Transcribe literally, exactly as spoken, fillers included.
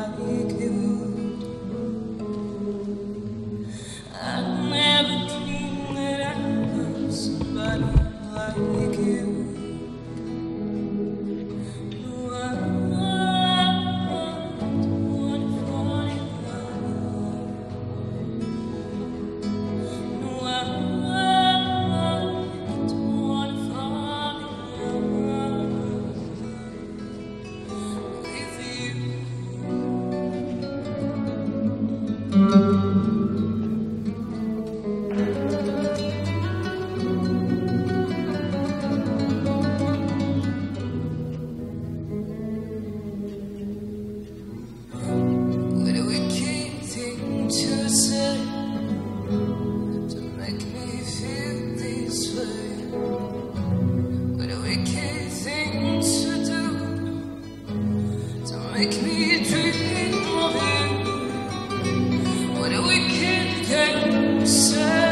like you. I never dreamed that I love somebody like you. No, I don't wanna fall in love. No, I don't wanna fall in love with you. What a wicked thing to say, to make me feel this way. What a wicked thing to do, to make me dream of you. What a wicked thing to say.